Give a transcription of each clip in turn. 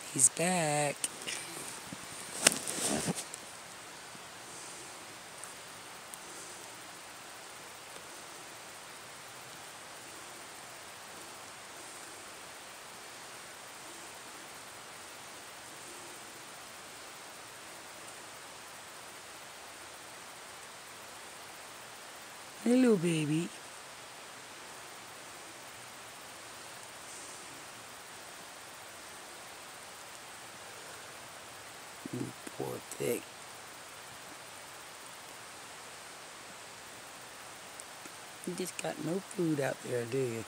He's back. Hello, baby. You poor thing. You just got no food out there, do you?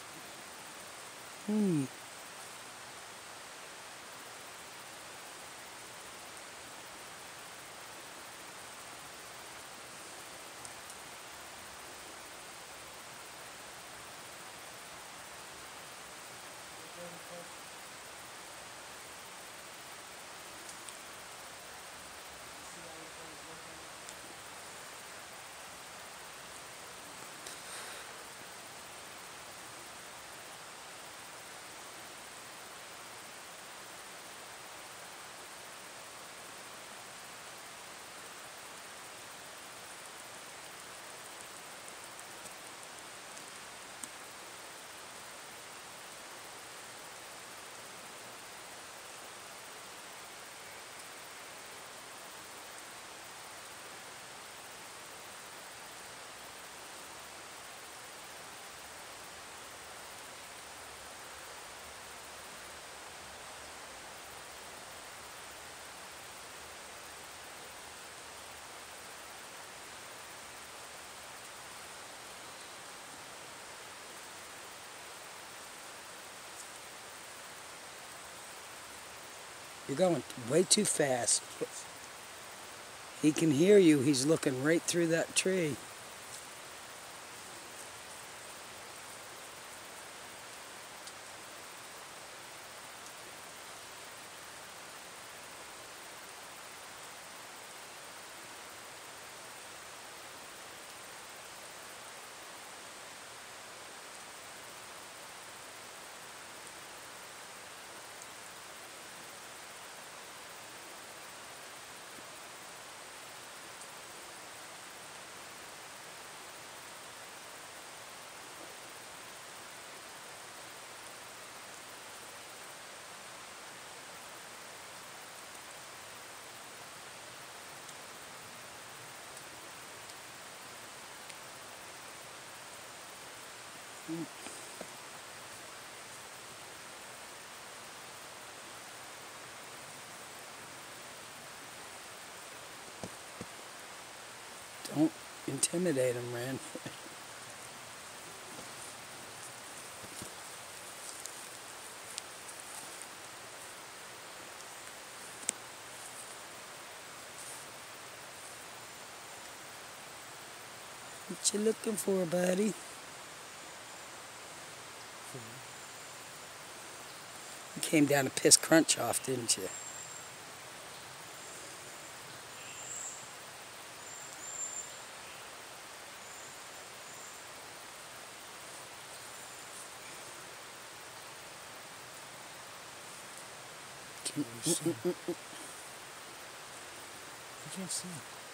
You're going way too fast. He can hear you. He's looking right through that tree. Don't intimidate him, man. What you looking for, buddy? You came down to piss Crunch off, didn't you? You can't see.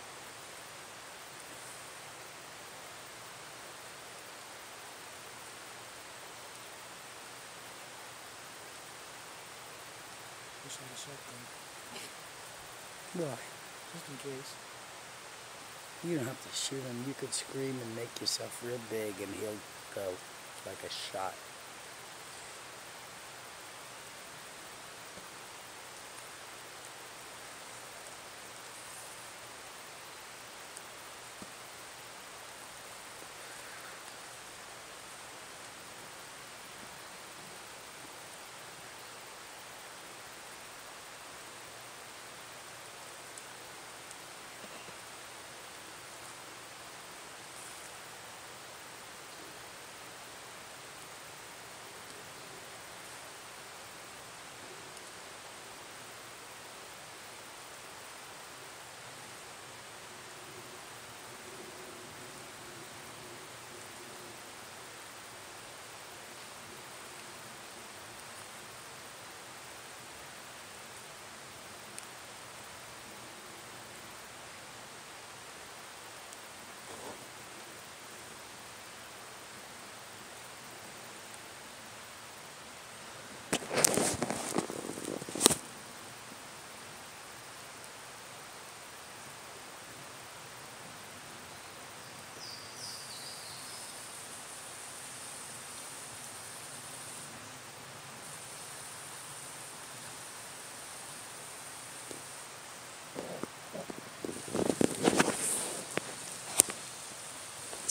Wish I had a shotgun. Why? Just in case. You don't have to shoot him. You could scream and make yourself real big and he'll go like a shot.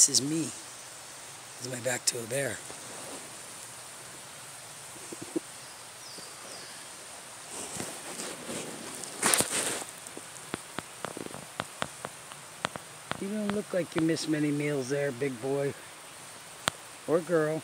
This is me. This is my back to a bear. You don't look like you miss many meals there, big boy. Or girl.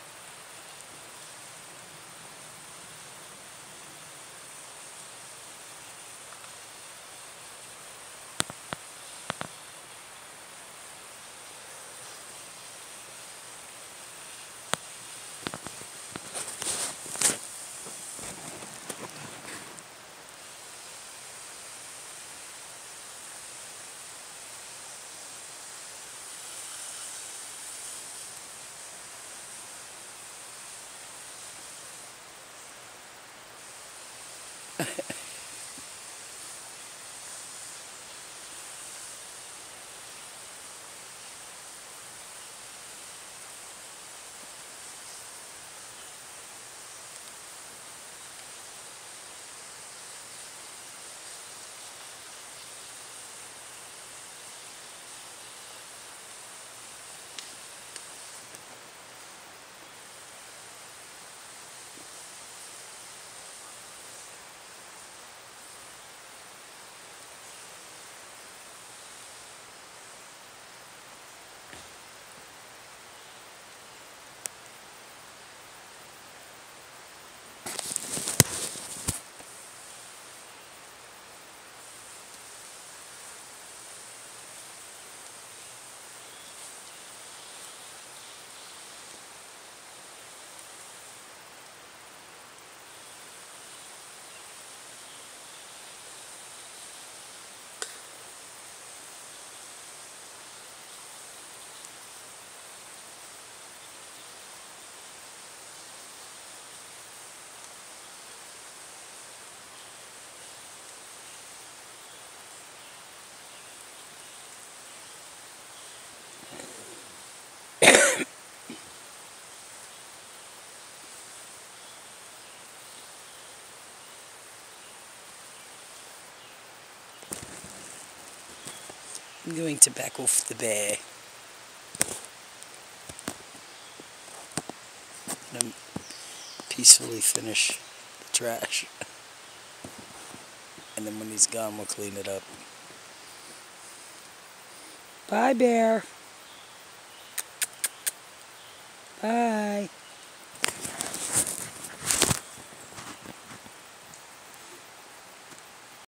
I'm going to back off the bear. And peacefully finish the trash. And then when he's gone, we'll clean it up. Bye, bear. Bye.